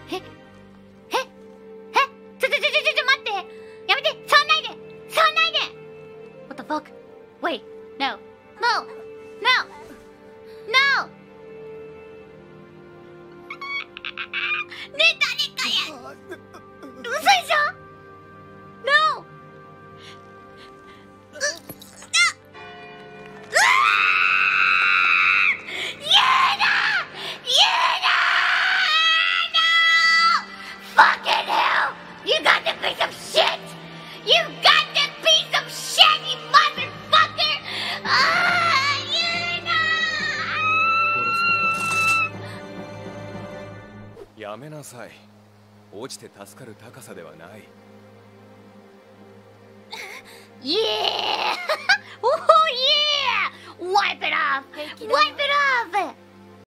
えええちょ待ってやめて触んないで触んないで What the fuck? Wait, no, no, no, no ねえ誰かや嘘でしょ No Fucking hell! You got the piece of shit! You got the piece of shit, you motherfucker! You know! やめなさい。落ちて助かる高さではない。 Yeah! Oh yeah! Wipe it off! Wipe it off!